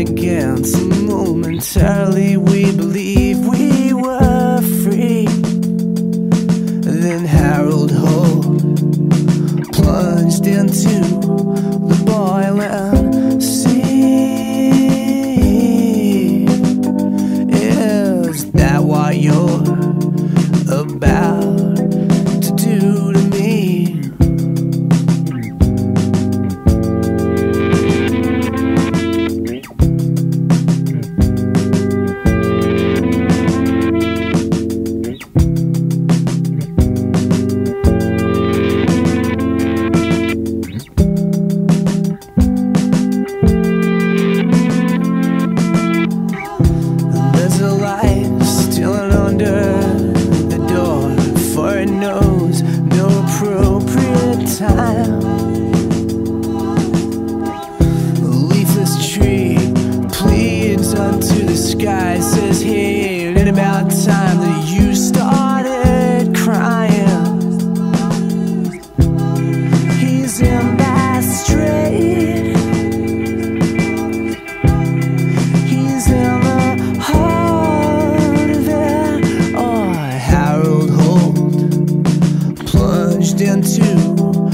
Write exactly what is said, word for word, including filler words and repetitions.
against. Momentarily we believed we were free. Then Harold Holt plunged into the boiling sea. Is that what you're about to do to me? Time. A leafless tree pleads unto the sky, says, hey, it's about time that you started crying. He's in Bass Strait. He's in the heart of it. Oh, Harold Holt plunged into